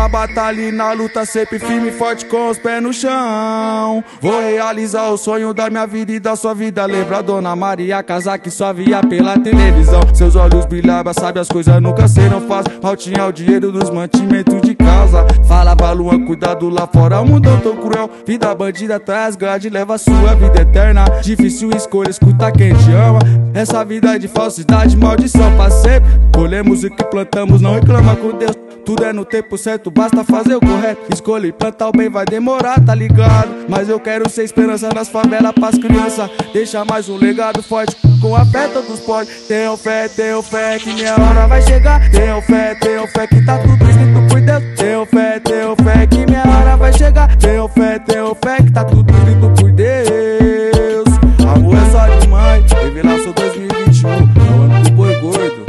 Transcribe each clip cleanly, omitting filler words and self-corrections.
pra batalha e na luta, sempre firme e forte com os pés no chão. Vou realizar o sonho da minha vida e da sua vida. Lembra a Dona Maria, casa que só via pela televisão. Seus olhos brilhavam, sabe as coisas nunca serão fáceis. Mal tinha o dinheiro dos mantimentos de casa. Falava Luan, cuidado lá fora, o mundo tão cruel. Vida bandida, traz grade, leva a sua vida eterna. Difícil escolha, escuta quem te ama. Essa vida é de falsidade, maldição pra sempre. Colhemos o que plantamos, não reclama com Deus. Tudo é no tempo certo, basta fazer o correto. Escolher plantar o bem vai demorar, tá ligado? Mas eu quero ser esperança nas favelas pras crianças. Deixar mais um legado forte, com a fé todos podem. Tenham fé que minha hora vai chegar. Tenham fé que tá tudo escrito por Deus. Tenham fé que minha hora vai chegar. Tenham fé que tá tudo escrito por Deus. Amor é só de mãe, Revelação 2021, é o ano do boi gordo.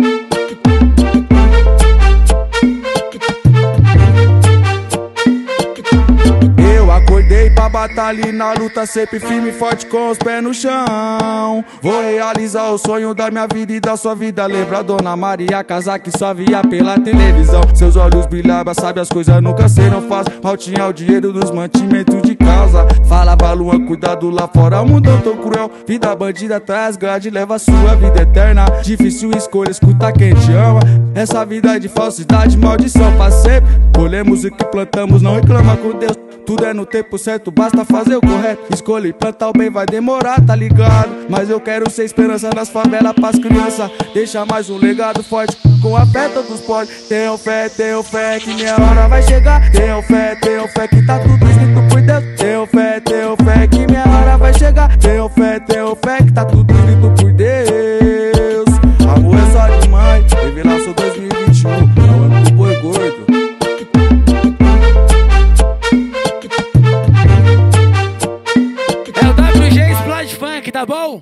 Acordei pra batalha e na luta, sempre firme e forte com os pés no chão. Vou realizar o sonho da minha vida e da sua vida. Lembra a Dona Maria, casa que só via pela televisão. Seus olhos brilhavam, sabe as coisas nunca serão fáceis. Mal tinha o dinheiro dos mantimentos de casa. Falava Luan, cuidado lá fora, o mundo tão cruel. Vida bandida, traz grade, leva a sua vida eterna. Difícil escolha, escuta quem te ama. Essa vida é de falsidade, maldição pra sempre. Colhemos o que plantamos, não reclama com Deus. Tudo é no tempo certo, basta fazer o correto. Escolher plantar o bem vai demorar, tá ligado? Mas eu quero ser esperança nas favelas pras crianças. Deixar mais um legado forte, com a fé todos podem. Tenham fé que minha hora vai chegar. Tenham fé que tá tudo escrito por Deus. Tenham fé que minha hora vai chegar. Tenham fé que tá tudo escrito por Deus. Amor é só de mãe, Revelação 2021.